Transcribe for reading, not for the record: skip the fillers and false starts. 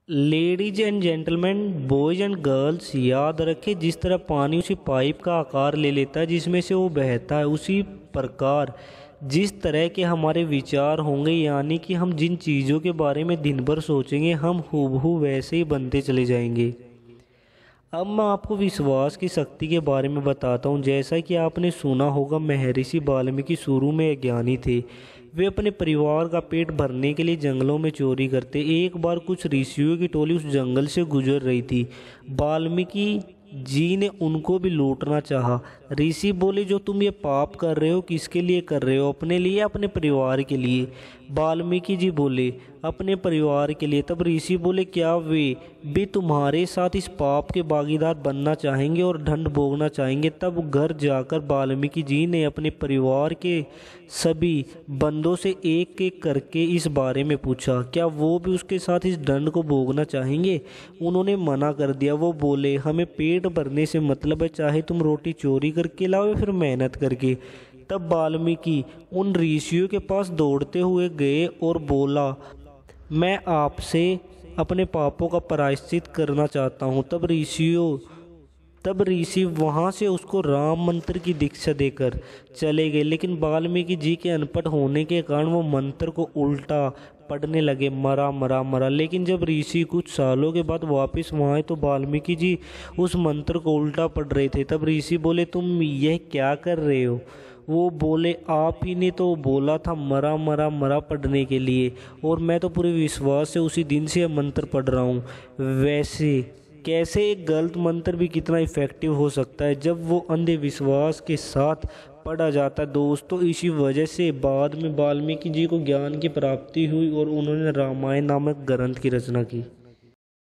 Ladies and gentleman, boys and girls, याद रखें जिस तरह पानी उसी पाइप का आकार ले लेता है जिसमें से वो बहता है, उसी प्रकार जिस तरह के हमारे विचार होंगे, यानी कि हम जिन चीज़ों के बारे में दिन भर सोचेंगे हम हूबहू वैसे ही बनते चले जाएंगे। अब मैं आपको विश्वास की शक्ति के बारे में बताता हूँ। जैसा कि आपने सुना होगा, महर्षि वाल्मीकि शुरू में ज्ञानी थे। वे अपने परिवार का पेट भरने के लिए जंगलों में चोरी करते। एक बार कुछ ऋषियों की टोली उस जंगल से गुजर रही थी। वाल्मीकि जी ने उनको भी लूटना चाहा। ऋषि बोले, जो तुम ये पाप कर रहे हो किसके लिए कर रहे हो, अपने लिए अपने परिवार के लिए? वाल्मीकि जी बोले, अपने परिवार के लिए। तब ऋषि बोले, क्या वे भी तुम्हारे साथ इस पाप के भागीदार बनना चाहेंगे और दंड भोगना चाहेंगे? तब घर जाकर वाल्मीकि जी ने अपने परिवार के सभी बंदों से एक एक करके इस बारे में पूछा, क्या वो भी उसके साथ इस दंड को भोगना चाहेंगे? उन्होंने मना कर दिया। वो बोले, हमें पेट भरने से मतलब है, चाहे तुम रोटी चोरी करके लाओ या फिर मेहनत करके। तब वाल्मीकि उन ऋषियों के पास दौड़ते हुए गए और बोला, मैं आपसे अपने पापों का प्रायश्चित करना चाहता हूँ। तब ऋषि वहाँ से उसको राम मंत्र की दीक्षा देकर चले गए। लेकिन वाल्मीकि जी के अनपढ़ होने के कारण वो मंत्र को उल्टा पढ़ने लगे, मरा मरा मरा। लेकिन जब ऋषि कुछ सालों के बाद वापस वहाँ आए तो वाल्मीकि जी उस मंत्र को उल्टा पढ़ रहे थे। तब ऋषि बोले, तुम यह क्या कर रहे हो? वो बोले, आप ही ने तो बोला था मरा मरा मरा पढ़ने के लिए, और मैं तो पूरे विश्वास से उसी दिन से यह मंत्र पढ़ रहा हूँ। वैसे कैसे एक गलत मंत्र भी कितना इफ़ेक्टिव हो सकता है जब वो अंधविश्वास के साथ पढ़ा जाता है। दोस्तों, इसी वजह से बाद में वाल्मीकि जी को ज्ञान की प्राप्ति हुई और उन्होंने रामायण नामक ग्रंथ की रचना की।